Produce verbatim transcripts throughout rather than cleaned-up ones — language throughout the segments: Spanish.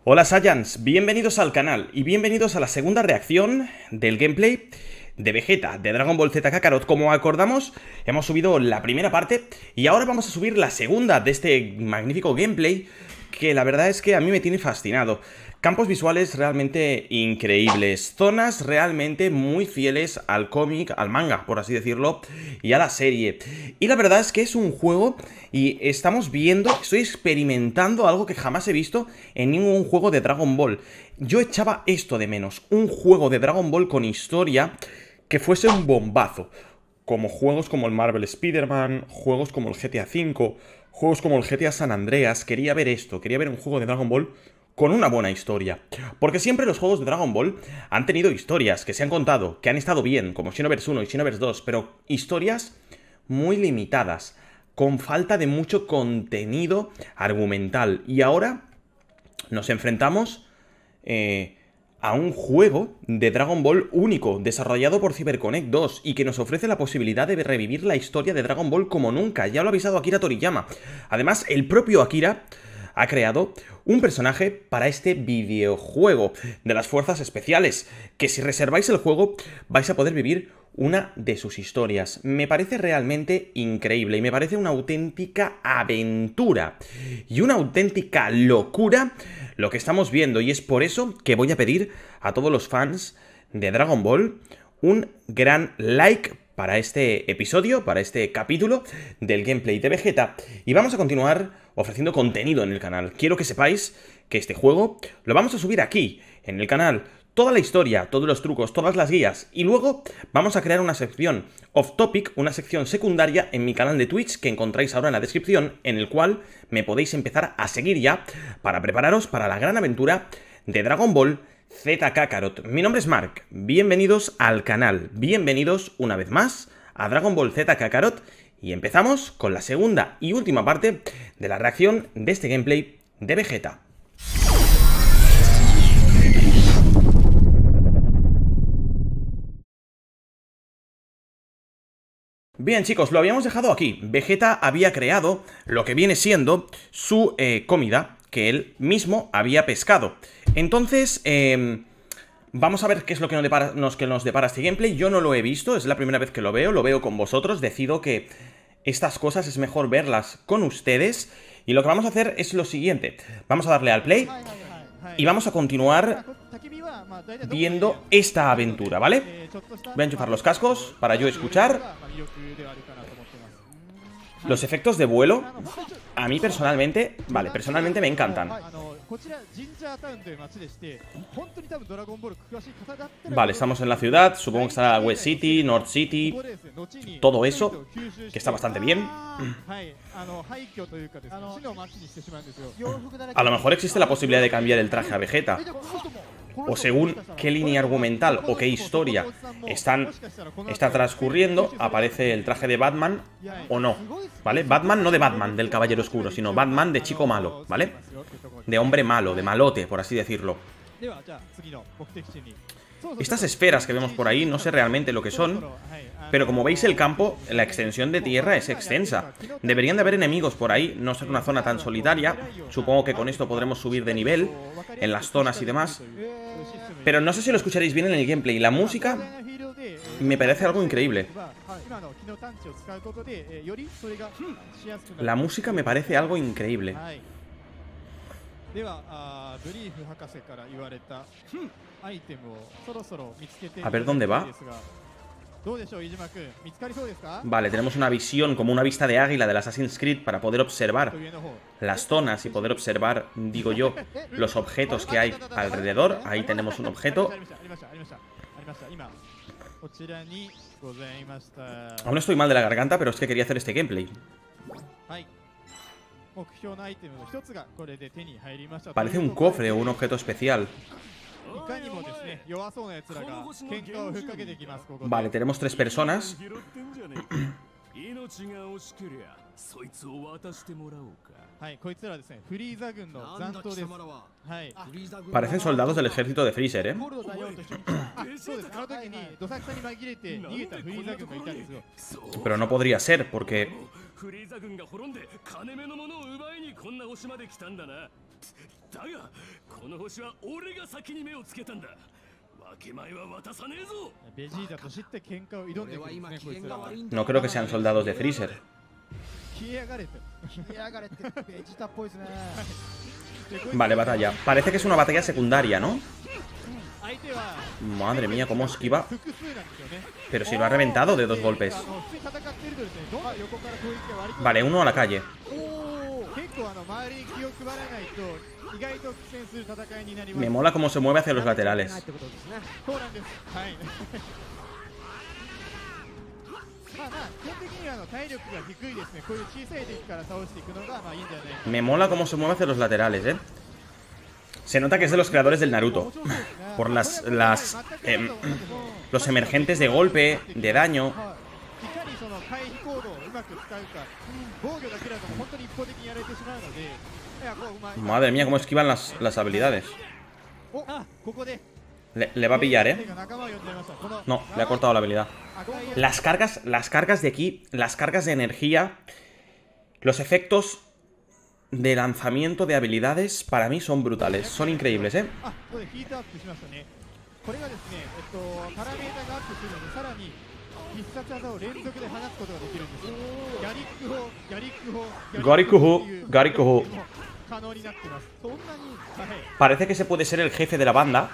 Hola Saiyans, bienvenidos al canal y bienvenidos a la segunda reacción del gameplay de Vegeta, de Dragon Ball Z Kakarot. Como acordamos, hemos subido la primera parte y ahora vamos a subir la segunda de este magnífico gameplay que la verdad es que a mí me tiene fascinado. Campos visuales realmente increíbles, zonas realmente muy fieles al cómic, al manga, por así decirlo, y a la serie. Y la verdad es que es un juego y estamos viendo, estoy experimentando algo que jamás he visto en ningún juego de Dragon Ball. Yo echaba esto de menos, un juego de Dragon Ball con historia que fuese un bombazo. Como juegos como el Marvel Spider-Man, juegos como el G T A cinco, juegos como el G T A San Andreas. Quería ver esto, quería ver un juego de Dragon Ball con una buena historia. Porque siempre los juegos de Dragon Ball han tenido historias que se han contado, que han estado bien, como Xenoverse uno y Xenoverse dos, pero historias muy limitadas, con falta de mucho contenido argumental. Y ahora nos enfrentamos eh, a un juego de Dragon Ball único, desarrollado por CyberConnect dos, y que nos ofrece la posibilidad de revivir la historia de Dragon Ball como nunca. Ya lo ha avisado Akira Toriyama. Además, el propio Akira ha creado un personaje para este videojuego de las fuerzas especiales, que si reserváis el juego vais a poder vivir una de sus historias. Me parece realmente increíble y me parece una auténtica aventura y una auténtica locura lo que estamos viendo, y es por eso que voy a pedir a todos los fans de Dragon Ball un gran like para este episodio, para este capítulo del gameplay de Vegeta, y vamos a continuar ofreciendo contenido en el canal. Quiero que sepáis que este juego lo vamos a subir aquí, en el canal, toda la historia, todos los trucos, todas las guías, y luego vamos a crear una sección off topic, una sección secundaria en mi canal de Twitch que encontráis ahora en la descripción, en el cual me podéis empezar a seguir ya para prepararos para la gran aventura de Dragon Ball Z Kakarot. Mi nombre es Mark, bienvenidos al canal, bienvenidos una vez más a Dragon Ball Z Kakarot, y empezamos con la segunda y última parte de la reacción de este gameplay de Vegeta. Bien chicos, lo habíamos dejado aquí. Vegeta había creado lo que viene siendo su eh, comida que él mismo había pescado. Entonces, eh, vamos a ver qué es lo que nos, depara, nos, que nos depara este gameplay. Yo no lo he visto, es la primera vez que lo veo, lo veo con vosotros. Decido que estas cosas es mejor verlas con ustedes. Y lo que vamos a hacer es lo siguiente. Vamos a darle al play y vamos a continuar viendo esta aventura, ¿vale? Voy a enchufar los cascos para yo escuchar. Los efectos de vuelo, a mí personalmente, vale, personalmente me encantan. Vale, estamos en la ciudad, supongo que estará West City, North City, todo eso, que está bastante bien. A lo mejor existe la posibilidad de cambiar el traje a Vegeta, o según qué línea argumental o qué historia están, está transcurriendo, aparece el traje de Batman o no, ¿vale? Batman no de Batman, del Caballero Oscuro, sino Batman de chico malo, ¿vale? De hombre malo, de malote, por así decirlo. Estas esferas que vemos por ahí, no sé realmente lo que son, pero como veis el campo, la extensión de tierra es extensa. Deberían de haber enemigos por ahí, no ser una zona tan solitaria. Supongo que con esto podremos subir de nivel en las zonas y demás. Pero no sé si lo escucharéis bien en el gameplay. La música me parece algo increíble. La música me parece algo increíble. A ver dónde va. Vale, tenemos una visión, como una vista de águila del Assassin's Creed, para poder observar las zonas y poder observar, digo yo, los objetos que hay alrededor. Ahí tenemos un objeto. Aún estoy mal de la garganta, pero es que quería hacer este gameplay. Parece un cofre o un objeto especial. Vale, tenemos tres personas. Parecen soldados del ejército de Freezer, ¿eh? Pero no podría ser, porque No creo que sean soldados de Freezer. Vale, batalla. Parece que es una batalla secundaria, ¿no? Madre mía, cómo esquiva. Pero si lo ha reventado de dos golpes. Vale, uno a la calle. Me mola cómo se mueve hacia los laterales. Me mola cómo se mueve hacia los laterales, ¿eh? Se nota que es de los creadores del Naruto. Por las... las eh, los emergentes de golpe, de daño. Madre mía, cómo esquivan las, las habilidades. Le, le va a pillar, ¿eh? No, le ha cortado la habilidad. Las cargas, las cargas de aquí, las cargas de energía, los efectos de lanzamiento de habilidades para mí son brutales, son increíbles, ¿eh? Garikuhu, Garikuhu. Parece que se puede ser el jefe de la banda.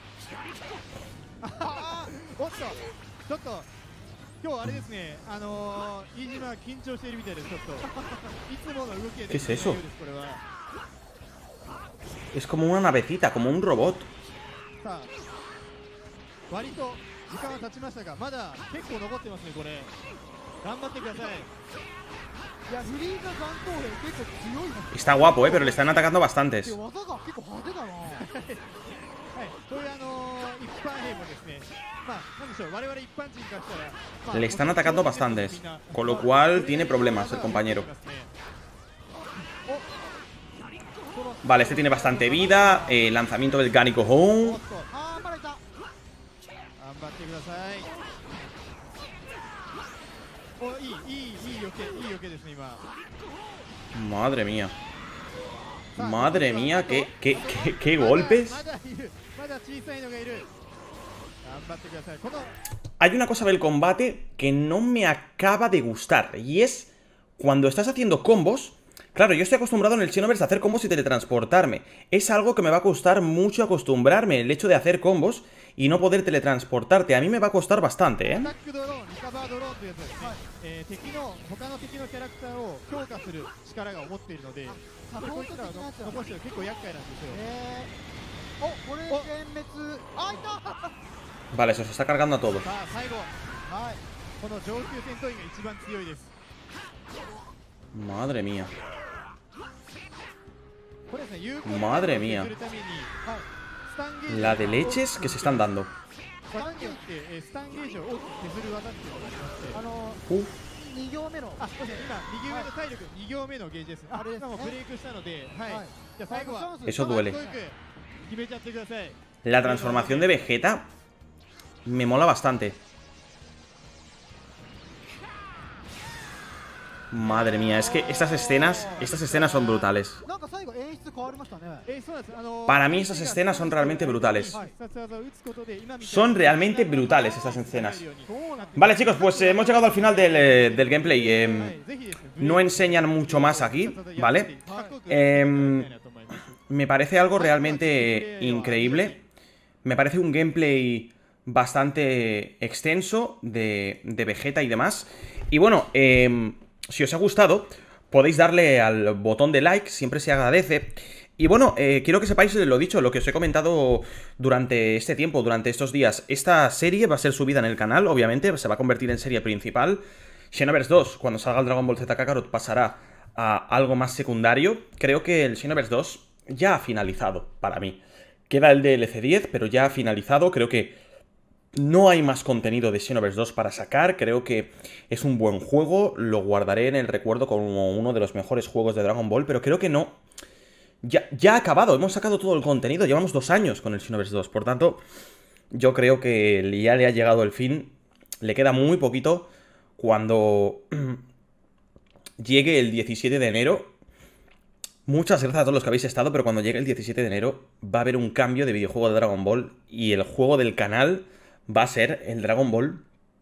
¿Qué es eso? Es como una navecita, como un robot. Está guapo, eh, pero le están atacando bastantes. Le están atacando bastantes, con lo cual tiene problemas el compañero. Vale, este tiene bastante vida. eh, Lanzamiento del Garikuhu. Madre mía. Madre mía, qué, qué, qué, qué golpes. Hay una cosa del combate que no me acaba de gustar, y es cuando estás haciendo combos. Claro, yo estoy acostumbrado en el Xenoverse a hacer combos y teletransportarme. Es algo que me va a costar mucho acostumbrarme, el hecho de hacer combos y no poder teletransportarte. A mí me va a costar bastante, ¿eh? Vale, se os está cargando a todos. Madre mía. Madre mía. La de leches que se están dando. Uh. Eso duele. La transformación de Vegeta me mola bastante. Madre mía, es que estas escenas Estas escenas son brutales. Para mí esas escenas son realmente brutales. Son realmente brutales estas escenas. Vale, chicos, pues eh, hemos llegado al final del, eh, del gameplay. eh, No enseñan mucho más aquí, ¿vale? Eh, me parece algo realmente increíble. Me parece un gameplay bastante extenso de, de Vegeta y demás. Y bueno, eh, si os ha gustado, podéis darle al botón de like, siempre se agradece. Y bueno, eh, quiero que sepáis lo dicho, lo que os he comentado durante este tiempo, durante estos días. Esta serie va a ser subida en el canal, obviamente, se va a convertir en serie principal. Xenoverse dos, cuando salga el Dragon Ball Z Kakarot, pasará a algo más secundario. Creo que el Xenoverse dos ya ha finalizado, para mí. Queda el D L C diez, pero ya ha finalizado. Creo que no hay más contenido de Xenoverse dos para sacar. Creo que es un buen juego. Lo guardaré en el recuerdo como uno de los mejores juegos de Dragon Ball. Pero creo que no. Ya, ya ha acabado. Hemos sacado todo el contenido. Llevamos dos años con el Xenoverse dos. Por tanto, yo creo que ya le ha llegado el fin. Le queda muy poquito. Cuando llegue el diecisiete de enero, Muchas gracias a todos los que habéis estado, pero cuando llegue el diecisiete de enero va a haber un cambio de videojuego de Dragon Ball y el juego del canal va a ser el Dragon Ball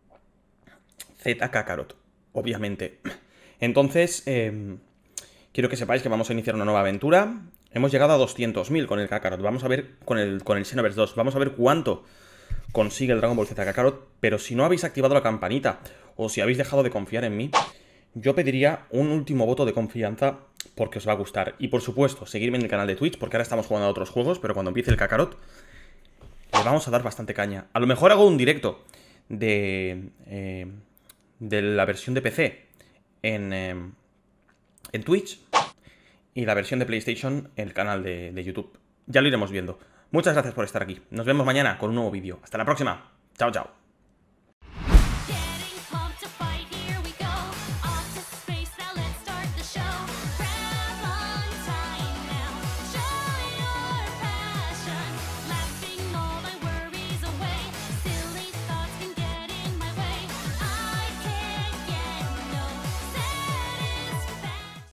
Z Kakarot, obviamente. Entonces, eh, quiero que sepáis que vamos a iniciar una nueva aventura. Hemos llegado a doscientos mil con el Kakarot. Vamos a ver con el, con el Xenoverse dos. Vamos a ver cuánto consigue el Dragon Ball Z Kakarot. Pero si no habéis activado la campanita o si habéis dejado de confiar en mí, yo pediría un último voto de confianza porque os va a gustar. Y por supuesto, seguirme en el canal de Twitch porque ahora estamos jugando a otros juegos, pero cuando empiece el Kakarot le vamos a dar bastante caña. A lo mejor hago un directo de, eh, de la versión de P C en, eh, en Twitch y la versión de PlayStation en el canal de, de YouTube. Ya lo iremos viendo. Muchas gracias por estar aquí. Nos vemos mañana con un nuevo vídeo. Hasta la próxima. Chao, chao.